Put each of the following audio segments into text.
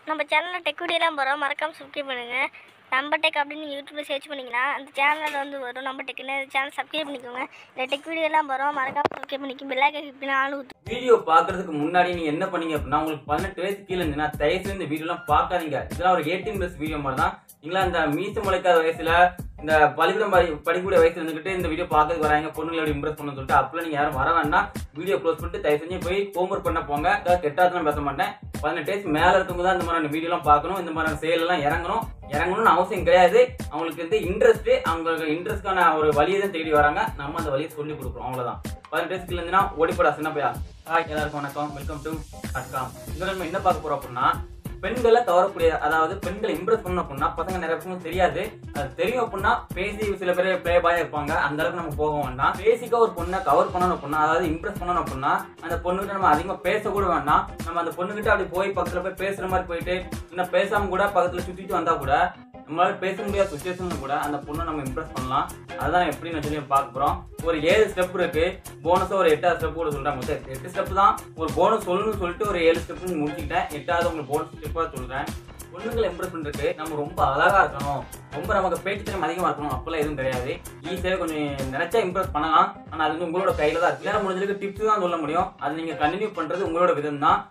நம்ம சேனலில் டெக் வீடியோலாம் போகிறோம், மறக்காமல் சப்ஸ்கிரைப் பண்ணுங்கள். நம்ம டெக் அப்படின்னு யூடியூப்பில் சர்ச் பண்ணிங்கன்னா அந்த சேனலில் வந்து வரும். நம்ம டெக்குன்னு சேனல் சப்ஸ்கிரைப் பண்ணிக்கோங்க. இந்த டெக் வீடியோலாம் போகிறோம், மறக்காமல் சப்ஸ்கிரைப் பண்ணிக்கோங்க. பெல்லைக்கன் கிளிக் பண்ணி ஆளு ஊற்று. வீடியோ பார்க்கறதுக்கு முன்னாடி நீங்க என்ன பண்ணீங்க அப்படின்னா, உங்களுக்கு 18 வயசு கீழே இருந்துன்னா தயவு செஞ்சு இந்த வீடியோலாம் பார்க்காதீங்க. இதெல்லாம் ஒரு 18+ வீடியோ மாதிரி தான். நீங்களா இந்த மீச முளைக்காத வயசுல இந்த பள்ளிக்கூடம் படிக்கக்கூடிய வயசுல இருந்துகிட்டு இந்த வீடியோ பார்க்கறதுக்கு வராங்க, பொண்ணுங்களை எப்படி இம்ப்ரெஸ் பண்ணணும்னு சொல்லிட்டு அப்பெல்லாம் நீங்க யாரும் வர வேண்டாம். வீடியோ க்ளோஸ் பண்ணிட்டு தயவு செஞ்சு போய் ஹோம்ஒர்க் பண்ண போங்க. கெட்டாதான் பேச மாட்டேன். 18 வயசு மேல இருக்கவங்க தான் இந்த மாதிரியான வீடியோலாம் பார்க்கணும், இந்த மாதிரியான செயல் எல்லாம் இறங்கணும்னு அவசியம் கிடையாது. அவங்களுக்கு வந்து இன்ட்ரெஸ்ட், அவங்களுக்கு இன்ட்ரெஸ்டான ஒரு வழியை தான் தேடி வராங்க. நம்ம அந்த வழியை சொல்லி கொடுக்குறோம், அவ்வளவுதான். 18 வயசுல இருந்துன்னா ஓடிப்படா சின்ன பையா. ஹாய், எல்லாருக்கும் வணக்கம். Welcome to Adcom. இதுல நம்ம என்ன பார்க்க போறோம் அப்படின்னா, பெண்களை கவரக்கூடிய, அதாவது பெண்களை இம்ப்ரெஸ் பண்ணணும் அப்படின்னா பசங்க நிறைய பேருக்கு தெரியாது. அது தெரியும் அப்படின்னா பேசி சில பேர் பிளே பாயா இருப்பாங்க, அந்த அளவுக்கு நம்ம போக வேண்டாம். பேசிக்கா ஒரு பொண்ணை கவர் பண்ணணும் அப்படின்னா, அதாவது இம்ப்ரெஸ் பண்ணணும் அப்படின்னா அந்த பொண்ணுகிட்ட நம்ம அதிகமா பேசக்கூட வேண்டாம். நம்ம அந்த பொண்ணுகிட்ட அப்படி போய் பக்கத்துல போய் பேசுற மாதிரி போயிட்டு இன்னும் பேசாம கூட பக்கத்துல சுத்திட்டு வந்தா கூட, நம்மளால பேச முடியாத சுச்சுவேஷன் கூட அந்த பொண்ணை நம்ம இம்ப்ரெஸ் பண்ணலாம். அதான் எப்படின்னு சொல்லி பார்க்க போறோம். ஒரு 7 ஸ்டெப் இருக்கு. போனஸா ஒரு 8வது ஸ்டெப் கூட சொல்றேன். மொத்தம் 8 ஸ்டெப் தான். ஒரு போனஸ் சொல்லணும்னு சொல்லிட்டு ஒரு 7 ஸ்டெப் முடிச்சுக்கிட்டேன். 8வது உங்களுக்கு போனஸ் ஸ்டெப்பா சொல்றேன். பொண்ணுங்களை இம்ப்ரெஸ் பண்றதுக்கு நம்ம ரொம்ப அழகா இருக்கணும், ரொம்ப நமக்கு பேச்சு திறமை அதிகமா இருக்கணும் அப்பெல்லாம் எதுவும் கிடையாது. ஈஸியாக கொஞ்சம் நினைச்சா இம்ப்ரெஸ் பண்ணலாம். ஆனா அது வந்து உங்களோட கையில தான் இருக்கு. நேரம் முடிஞ்சதுக்கு டிப்ஸ் தான் சொல்ல முடியும். அது நீங்க கண்டினியூ பண்றது உங்களோட விதம் தான்.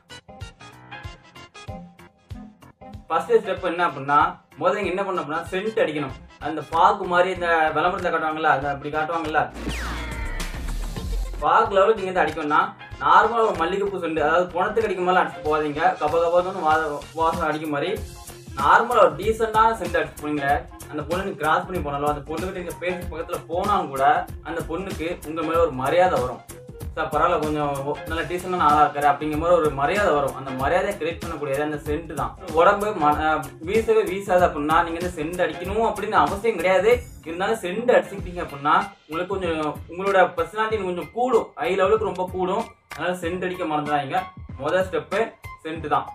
ஃபர்ஸ்ட் ஸ்டெப் என்ன அப்படின்னா, முதல்ல நீங்க என்ன பண்ணணும் அப்படின்னா சென்ட் அடிக்கணும். அந்த பாக்கு மாதிரி இந்த விளம்பரத்துல காட்டுவாங்கல்ல, அதை அப்படி காட்டுவாங்கல்ல, பாக்கு லெவலுக்கு நீங்க வந்து அடிக்கணும்னா நார்மலா ஒரு மல்லிகைப்பூ சென்ட், அதாவது குணத்துக்கு அடிக்கும் மாதிரி அடிச்சு போகாதீங்க. கபகபன்னு வாசம் அடிக்கும் மாதிரி நார்மலா ஒரு டீசெண்டான சென்ட் அடிச்சு போனீங்க. அந்த பொண்ணு கிராஸ் பண்ணி போனாலும், அந்த பொண்ணுகிட்ட நீங்க பேசி பக்கத்துல போனாலும் கூட அந்த பொண்ணுக்கு உங்க மேல ஒரு மரியாதை வரும். சார் பரவாயில்ல, கொஞ்சம் நல்ல டீசெண்டான ஆளா இருக்காரு அப்படிங்கிற மாதிரி ஒரு மரியாதை வரும். அந்த மரியாதையை கிரியேட் பண்ணக்கூடியது அந்த சென்ட் தான். உடம்பு வீசவே வீசாது அப்படின்னா நீங்க வந்து சென்ட் அடிக்கணும் அப்படின்னு அவசியம் கிடையாது. இருந்தாலும் சென்ட் அடிச்சுக்கிட்டீங்க அப்படின்னா உங்களுக்கு கொஞ்சம் உங்களோட பர்சனாலிட்டி கொஞ்சம் கூடும், ஹை லெவலுக்கு ரொம்ப கூடும். அதனால சென்ட் அடிக்க மறந்துடாதீங்க. முதல் ஸ்டெப்பு சென்ட் தான்.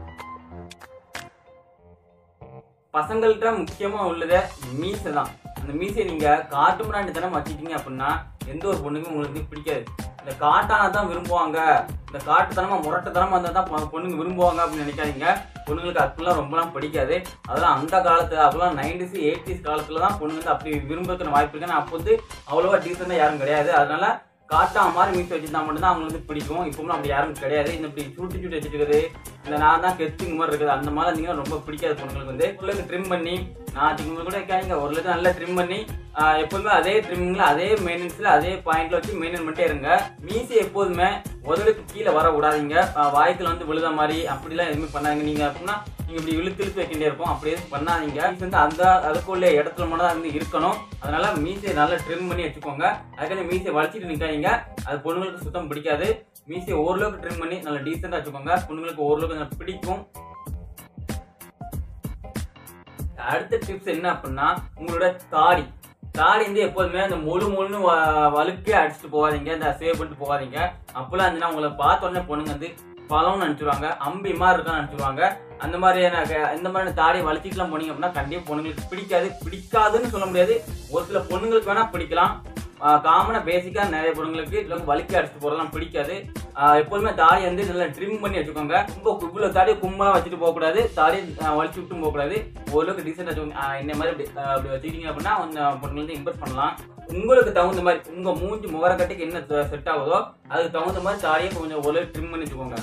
பசங்கள்கிட்ட முக்கியமா உள்ளது மீசை தான். அந்த மீசையை நீங்க காட்டு முன்னாடி தனம் வச்சுட்டீங்க அப்படின்னா எந்த ஒரு பொண்ணுக்கும் உங்களுக்கு பிடிக்காது. இந்த காட்டானதான் விரும்புவாங்க, இந்த காட்டுத்தனமா முரட்டுத்தனமா இருந்தா தான் பொண்ணுங்க விரும்புவாங்க அப்படின்னு நினைக்காதீங்க. பொண்ணுங்களுக்கு அப்படிலாம் ரொம்பலாம் பிடிக்காது. அதெல்லாம் அந்த காலத்துல, அப்பெல்லாம் 90s 80s காலத்துல தான் பொண்ணுங்க வந்து அப்படி விரும்புறதுக்கு வாய்ப்பு இருக்கு. அப்போ வந்து அவ்வளவா டீசெண்டா யாரும் கிடையாது. அதனால காட்டா மாதிரி மீசை வச்சுருந்தா மட்டும்தான் அவங்களுக்கு பிடிக்கும். இப்பவும் அப்படி யாரும் கிடையாது. இந்த இப்படி சுட்டி வச்சுருக்குது, இந்த நான் தான் கெத்துங்க மாதிரி இருக்குது, அந்த மாதிரி இருந்தீங்கன்னா ரொம்ப பிடிக்காது பொண்ணுங்களுக்கு. வந்து பொருளுக்கு ட்ரிம் பண்ணி நான் சிக்கன் கூட வைக்காதீங்க. ஓரளவுக்கு நல்லா ட்ரிம் பண்ணி எப்போதுமே அதே ட்ரிம்மிங்ல அதே மெயின்டெனன்ஸ்ல அதே பாயிண்ட்ல வச்சு மெயின்டைன் பண்ணிட்டே இருங்க. மீசை எப்போதுமே உதடுக்கு கீழே வர விடாதீங்க. வாய்க்குல வந்து விழுத மாதிரி அப்படிலாம் எதுவுமே பண்ணாதீங்க. நீங்க அப்படின்னா நீங்க இப்படி இழுத்து வைக்கிட்டே இருப்போம், அப்படியே பண்ணாதீங்க. வந்து அந்த அதுக்குள்ள இடத்துல மட்டும் தான் இருந்து இருக்கணும். அதனால மீசையை நல்லா ட்ரிம் பண்ணி வச்சுக்கோங்க. அதுக்காக மீசையை வலிச்சிட்டு நிற்காதீங்க, அது பொண்ணுங்களுக்கு சுத்தம் பிடிக்காது. மீசையை ஓரளவுக்கு ட்ரிம் பண்ணி நல்லா டீசெண்டா வச்சுக்கோங்க. பொண்ணுங்களுக்கு ஓரளவுக்கு பிடிக்கும். அடுத்த டிப்ஸ் என்ன அப்படின்னா, உங்களோட தாடி வந்து எப்போதுமே அந்த முழுன்னு வழுக்கே அடிச்சுட்டு போகாதீங்க, இந்த சேவ் பண்ணிட்டு போகாதீங்க. அப்பெல்லாம் இருந்துன்னா உங்களை பார்த்த உடனே பொண்ணுங்க வந்து பழம்னு நினைச்சிருவாங்க, அம்பி மாதிரி இருக்கான்னு நினைச்சிருவாங்க. அந்த மாதிரியான இந்த மாதிரியான தாடியை வலிச்சிட்டுலாம் போனீங்க அப்படின்னா கண்டிப்பா பொண்ணுங்களுக்கு பிடிக்காதுன்னு சொல்ல முடியாது. ஒரு சில பொண்ணுங்களுக்கு வேணா பிடிக்கலாம். காமனா பேசிக்கா நிறைய பொண்ணுங்களுக்கு இதெல்லாம் வலிக்க அடிச்சுட்டு போறதெல்லாம் பிடிக்காது. எப்போதுமே தாடி வந்து நல்லா ட்ரிம் பண்ணி வச்சுக்கோங்க. ரொம்ப இவ்வளவு தாடி கும்பலா வச்சுட்டு போக கூடாது, தாடி வலிச்சு விட்டும் போக கூடாது. ஓரளவுக்கு டீசெண்டா வச்சுக்கோங்க. இந்த மாதிரி அப்படி வச்சுக்கிட்டீங்க அப்படின்னா கொஞ்சம் பொண்ணுங்களுக்கு இம்ப்ரெஸ் பண்ணலாம். உங்களுக்கு தகுந்த மாதிரி உங்க மூஞ்சி முகரக்கட்டுக்கு என்ன செட் ஆகுதோ அதுக்கு தகுந்த மாதிரி தாடியை கொஞ்சம் ஓரளவுக்கு ட்ரிம் பண்ணி வச்சுக்கோங்க.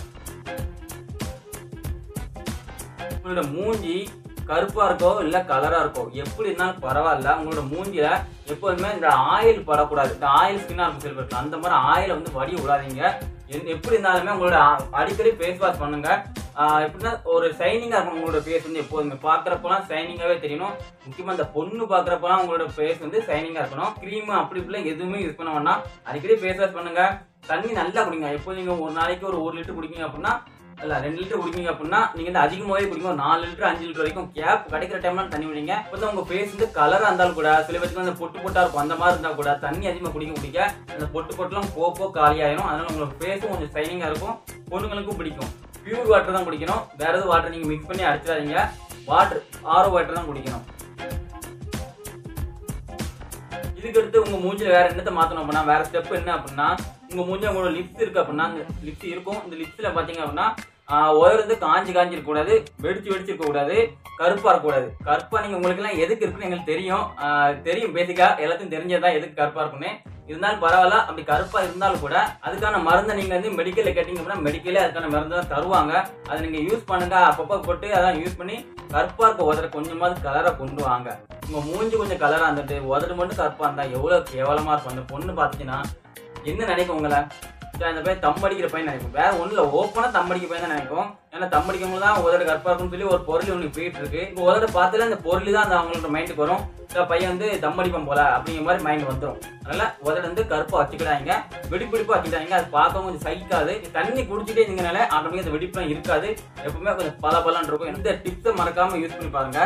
உங்களோட மூஞ்சி கருப்பா இருக்கோ இல்ல கலரா இருக்கோ எப்படி இருந்தாலும் பரவாயில்ல, உங்களோட மூஞ்சில எப்போதுமே இந்த ஆயில் படக்கூடாது. இந்த ஆயில் ஸ்கின்னா இருக்கும், அந்த மாதிரி ஆயில வந்து வடி விடாதீங்க. எப்படி இருந்தாலுமே உங்களோட அடிக்கடி ஃபேஸ் வாஷ் பண்ணுங்க. எப்படின்னா ஒரு ஷைனிங்கா இருக்கும். உங்களோட ஃபேஸ் வந்து எப்போதுமே பாக்குறப்பெல்லாம் ஷைனிங்காவே தெரியணும். முக்கியமா இந்த பொண்ணு பாக்குறப்பெல்லாம் உங்களோட ஃபேஸ் வந்து ஷைனிங்கா இருக்கணும். கிரீம் அப்படி இப்படிலாம் எதுவுமே யூஸ் பண்ண வேண்டாம். அடிக்கடி ஃபேஸ் வாஷ் பண்ணுங்க. தண்ணி நல்லா குடிங்க. எப்போ நீங்க ஒரு நாளைக்கு ஒரு 1 லிட்டர் குடிக்கீங்க அப்படின்னா, இல்ல 2 லிட்டர் குடிக்கீங்க அப்படின்னா நீங்க வந்து அதிகமாகவே குடிங்க. 4 லிட்டர் 5 லிட்டர் வரைக்கும் கேப் கிடைக்கிற டைம்ல தண்ணி குடிங்க. இப்பதான் உங்க ஃபேஸ் வந்து கலரா இருந்தாலும் கூட, சில பேருக்கு அந்த பொட்டு பொட்டா இருக்கும், அந்த மாதிரி இருந்தா கூட தண்ணி அதிகமா குடிக்க அந்த பொட்டு பொட்டுலாம் போ காலியாயிரும். அதனால உங்களுக்கு ஃபேஸும் கொஞ்சம் ஷைனிங்கா இருக்கும், பொண்ணுங்களுக்கும் பிடிக்கும். பியூர் வாட்டர் தான் குடிக்கணும். வேற எதுவும் வாட்டர் நீங்க மிக்ஸ் பண்ணி அடிச்சிடாதீங்க. வாட்டர் ஆரோ வாட்டர் தான் குடிக்கணும். இதுக்கு அடுத்து உங்க மூஞ்சில வேற என்னத்தை மாத்தணும் அப்படின்னா, வேற ஸ்டெப் என்ன அப்படின்னா, உங்க மூஞ்சி உங்களோட லிப்ஸ் இருக்கு அப்படின்னா, அந்த லிப்ஸ் இருக்கும். இந்த லிப்ஸ்ல பாத்தீங்க அப்படின்னா ஒயர் வந்து காஞ்சி இருக்கக்கூடாது, வெடிச்சு இருக்கக்கூடாது, கருப்பா இருக்கக்கூடாது. கருப்பா நீங்க உங்களுக்கு எல்லாம் எதுக்கு இருக்குன்னு எங்களுக்கு தெரியும் பேசிக்கா எல்லாத்தையும் தெரிஞ்சதான் எதுக்கு கருப்பா இருக்குன்னு. இருந்தாலும் பரவாயில்ல, அப்படி கருப்பா இருந்தாலும் கூட அதுக்கான மருந்தை நீங்க வந்து மெடிக்கல்ல கேட்டீங்க அப்படின்னா மெடிக்கலே அதுக்கான மருந்து தான் தருவாங்க. அதை நீங்க யூஸ் பண்ணுங்க, அப்பப்போ போட்டு அதான் யூஸ் பண்ணி கருப்பா இருக்க உதட கொஞ்சமாவது கலரை கொண்டு வாங்க. உங்க மூஞ்சி கொஞ்சம் கலரா இருந்துட்டு உதடு மட்டும் கருப்பா இருந்தா எவ்வளவு கேவலமா இருக்கும். அந்த பொண்ணு பாத்தீங்கன்னா என்ன நினைக்கும் உங்களை, அந்த பையன் தம்மடிக்கிற பையன் நினைக்கும். வேற ஒண்ணுல ஓப்பனா தம்மடிக்க பையன் தான் நினைக்கும். ஏன்னா தம்மடிக்கவங்க தான் உதட கருப்பா இருக்குன்னு சொல்லி ஒரு பொருள் ஒண்ணு போயிட்டு இருக்கு. இப்போ உதட பார்த்துல அந்த பொருள் தான் அந்த அவங்களோட மைண்டுக்கு வரும். பையன் வந்து தம்மடிப்பம் போல அப்படிங்கிற மாதிரி மைண்ட் வந்துடும். அதனால உதட வந்து கருப்பா வச்சுக்கிட்டாங்க, வெடிப்பிடிப்பா வச்சுக்கிட்டாங்க. அது பார்க்கவும் கொஞ்சம் சகிக்காது. தண்ணி குடிச்சிட்டே இருந்தீங்கனால ஆட்டோமேட்டிக்கா அந்த வெடிப்புலாம் இருக்காது. எப்பவுமே கொஞ்சம் பலன்னு இருக்கும். இந்த டிப்ஸை மறக்காம யூஸ் பண்ணி பாருங்க.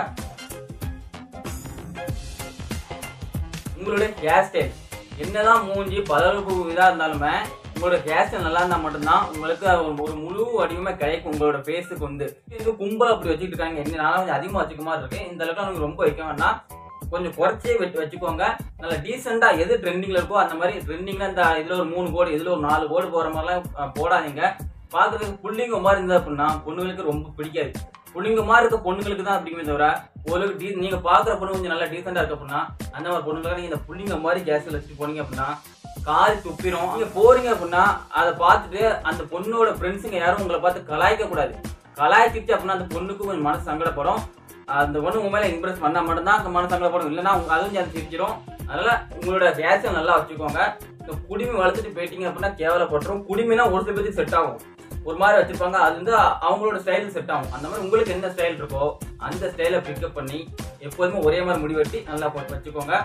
உங்களுடைய ஹேர் ஸ்டைல் என்னதான் மூஞ்சி பலருக்கு இதா இருந்தாலுமே உங்களோட ஹேர் ஸ்டைல் நல்லா இருந்தா மட்டும்தான் உங்களுக்கு ஒரு முழு வடிவமே கிடைக்கும். உங்களோட ஃபேஸுக்கு வந்து இது கும்பல் அப்படி வச்சுக்கிட்டு இருக்காங்க. என்னால கொஞ்சம் அதிகமா வச்சுக்க மாதிரி இருக்கு. இந்த அளவுக்கு எனக்கு ரொம்ப வைக்க வேண்டாம், கொஞ்சம் குறைச்சே வச்சுக்கோங்க. நல்லா டீசெண்டா எது ட்ரெண்டிங்ல இருக்கோ அந்த மாதிரி ட்ரெண்டிங்ல இந்த இதுல ஒரு 3 கோடு இதுல ஒரு 4 கோடு போற மாதிரிலாம் போடாதீங்க. பாக்குறதுக்கு புள்ளிங்க மாதிரி இருந்தா அப்படின்னா பொண்ணுங்களுக்கு ரொம்ப பிடிக்காது. புள்ளிங்க மாதிரி இருக்க பொண்ணுங்களுக்கு தான் பிடிக்குமே தவிர உங்களுக்கு நீங்க பாக்குற பொண்ணு கொஞ்சம் நல்லா டீசெண்டா இருக்கு அப்படின்னா அந்த மாதிரி பொண்ணுங்களுக்கு நீங்க இந்த புள்ளிங்க மாதிரி கேஸ்ல வச்சுட்டு போனீங்க அப்படின்னா காரி துப்பிடும். நீங்க போறீங்க அப்படின்னா அதை பார்த்துட்டு அந்த பொண்ணோட ஃப்ரெண்ட்ஸுங்க யாரும் உங்களை பார்த்து கலாய்க்க கூடாது. கலாய்ச்சிச்சு அப்படின்னா அந்த பொண்ணுக்கு கொஞ்சம் மனசு சங்கடப்படும். அந்த பொண்ணு உங்க மேல இம்ப்ரெஸ் பண்ணா மட்டும்தான் அந்த மனசு சங்கடப்படும், இல்லைன்னா அதுவும் சேர்ந்து சிரிச்சிடும். அதனால உங்களோட ஹேர் நல்லா வச்சுக்கோங்க. இந்த குடிமை வளர்த்துட்டு போயிட்டீங்க அப்படின்னா கேவலப்பட்டுரும். குடிமைனா ஒரு சில பேருக்கு செட் ஆகும், ஒரு மாதிரி வச்சிருப்பாங்க, அது வந்து அவங்களோட ஸ்டைலுக்கு செட் ஆகும். அந்த மாதிரி உங்களுக்கு என்ன ஸ்டைல் இருக்கோ அந்த ஸ்டைலை பிக்கப் பண்ணி எப்போதுமே ஒரே மாதிரி முடி வெட்டி நல்லா வச்சுக்கோங்க.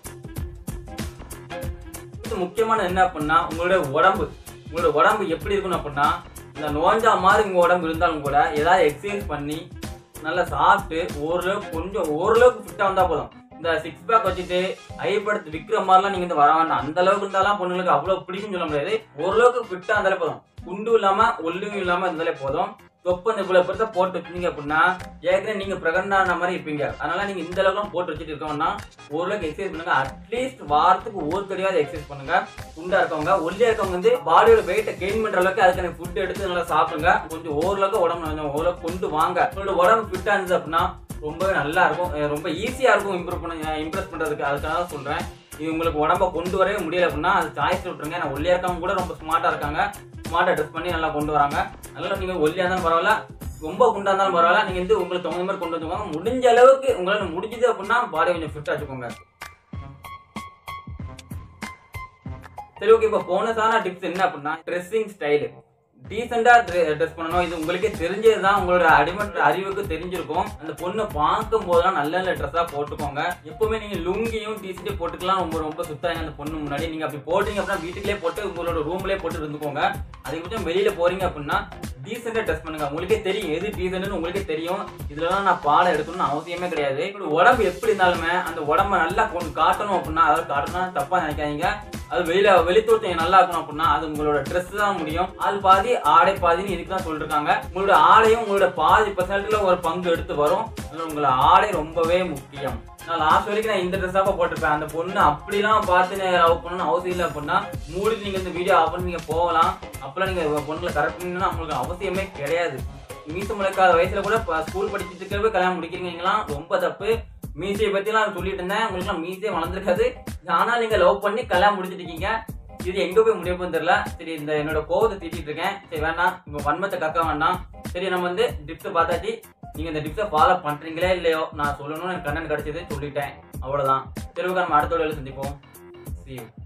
முக்கியமான என்ன அப்படின்னா உங்களோட உடம்பு எப்படி இருக்கணும் அப்படின்னா இந்த நோஞ்சா மாதிரி உங்க உடம்பு இருந்தாலும் கூட ஏதாவது எக்ஸசைஸ் பண்ணி நல்லா சாப்பிட்டு ஓரளவுக்கு ஃபிட்டா வந்தா போதும். இந்த 6 பேக் வச்சுட்டு ஐப்படுத்து விற்கிற மாதிரிலாம் நீங்க இந்த வர வேண்டாம். அந்த அளவுக்கு இருந்தாலும் பொண்ணுங்களுக்கு அவ்வளவு பிடிக்கும் சொல்ல முடியாது. ஓரளவுக்கு ஃபிட்டா இருந்தாலே போதும், குண்டும் இல்லாம ஒல்லியும் இல்லாம இருந்தாலே போதும். தொப்பு அந்த இவ்வளவு பெருசா போட்டு வச்சிருந்தீங்க அப்படின்னா ஏற்கனவே நீங்க பிரெக்னன்ட் ஆன மாதிரி இருப்பீங்க. அதனால நீங்க இந்த அளவுக்கு போட்டு வச்சுட்டு இருக்கோம்னா ஓரளவுக்கு எக்ஸசைஸ் பண்ணுங்க. அட்லீஸ்ட் வாரத்துக்கு ஒரு தடவையாவது எக்ஸசைஸ் பண்ணுங்க. குண்டா இருக்கவங்க ஒல்லியா இருக்கவங்க வந்து பாடியோட வெயிட்டை கெயின் பண்ற அளவுக்கு அதுக்கான ஃபுட் எடுத்து நல்லா சாப்பிடுங்க. கொஞ்சம் ஓரளவுக்கு உடம்பு ஓரளவுக்கு கொண்டு வாங்க. உங்களோட உடம்பு ஃபிட்டா இருந்தது அப்படின்னா ரொம்பவே நல்லா இருக்கும், ரொம்ப ஈஸியா இருக்கும் இம்ப்ரெஸ் பண்றதுக்கு. அதுக்காக தான் சொல்றேன். இது உங்களுக்கு உடம்ப கொண்டு வரவே முடியல அப்படின்னா அது சாய்ஸ் விட்டுருங்க. நான் ஒல்லியா இருக்கவங்க கூட ரொம்ப ஸ்மார்ட்டா இருக்காங்க, ஸ்மார்ட்டா ட்ரெஸ் பண்ணி நல்லா கொண்டு வராங்க. அதனால நீங்க ஒல்லியா இருந்தாலும் பரவாயில்ல, ரொம்ப குண்டா இருந்தாலும் பரவாயில்ல, நீங்க வந்து உங்களுக்கு தகுந்த மாதிரி கொண்டு வந்துக்கோங்க. முடிஞ்ச அளவுக்கு உங்களால முடிஞ்சது அப்படின்னா பாடி கொஞ்சம் ஃபிட்டா வச்சுக்கோங்க. சரி, ஓகே. இப்போ போனஸான டிப்ஸ் என்ன அப்படின்னா ட்ரெஸ்ஸிங் ஸ்டைலு. டீசெண்டா ட்ரெஸ் பண்ணணும். இது உங்களுக்கே தெரிஞ்சதுதான், உங்களோட அடிமட்ட அறிவுக்கு தெரிஞ்சிருக்கும். அந்த பொண்ணை பார்க்கும் போதெல்லாம் நல்ல நல்ல ட்ரெஸ்ஸா போட்டுக்கோங்க. எப்பவுமே நீங்க லுங்கியும் டிஷர்ட்டையும் போட்டுக்கலாம். ரொம்ப சுத்தாங்க அந்த பொண்ணு முன்னாடி. நீங்க அப்படி போட்டீங்க அப்படின்னா வீட்டுக்குள்ளே போட்டு உங்களோட ரூம்லேயே போட்டு இருந்துக்கோங்க. அதுக்கு வெளியில போறீங்க அப்படின்னா டீசெண்டா ட்ரெஸ் பண்ணுங்க. உங்களுக்கே தெரியும் எது டீசென்ட்னு, உங்களுக்கே தெரியும். இதுலலாம் நான் பாடம் எடுக்கணும்னு அவசியமே கிடையாது. உடம்பு எப்படி இருந்தாலுமே அந்த உடம்ப நல்லா காட்டணும் அப்படின்னா, அதாவது காட்டணும் தப்பா நினைக்காதீங்க. அது வெளித்தோட்டம் நல்லா இருக்கணும் அப்படின்னா அது உங்களோட ட்ரெஸ் தான் முடியும். ஆள் பாதி ஆடை பாதின்னு இதுக்கு தான் சொல்லிருக்காங்க. உங்களோட ஆடையும் உங்களோட பாதி பர்சன்ட்ல ஒரு பங்கு எடுத்து வரும். உங்களோட ஆடை ரொம்பவே முக்கியம். நான் லாஸ்ட் வரைக்கும் நான் இந்த ட்ரெஸ்ஸாக போட்டிருப்பேன். அந்த பொண்ணு அப்படிலாம் பார்த்து லவ் பண்ணணும்னு அவசியம் இல்லை அப்படின்னா மூடிட்டு நீங்க இந்த வீடியோ ஆஃப் பண்ணி நீங்க போகலாம். அப்பெல்லாம் நீங்க பொண்ணுல கரெக்ட் பண்ணணும்னா உங்களுக்கு அவசியமே கிடையாது. மீச முளைக்காத வயசுல கூட ஸ்கூல் படிச்சுட்டு இருக்கவே கல்யாணம் முடிக்கிறீங்களா, ரொம்ப தப்பு. மீசையை பத்திலாம் சொல்லிட்டு இருந்தேன், உங்களுக்கு எல்லாம் மீசையே வளர்ந்துருக்காது. ஆனா நீங்க லவ் பண்ணி கல்யாணம் முடிச்சுட்டு இருக்கீங்க. இது எங்க போய் முடிய போகுன்னு தெரியல. சரி, இந்த என்னோட கோவத்தை திட்டிட்டு இருக்கேன். சரி வேண்டாம், உங்க வன்மத்தை கக்க வேண்டாம். சரி, நம்ம வந்து டிப்ஸை பார்த்தாச்சு. நீங்க இந்த டிப்ஸை ஃபாலோ பண்றீங்களே இல்லையோ, நான் சொல்லணும்னு எனக்கு கண்ணன் கிடைச்சது சொல்லிட்டேன், அவ்வளவுதான். சரி, நம்ம அடுத்த வீடியோல சந்திப்போம். See you.